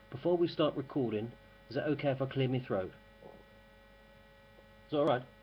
Before we start recording, is it okay if I clear my throat? Is that alright?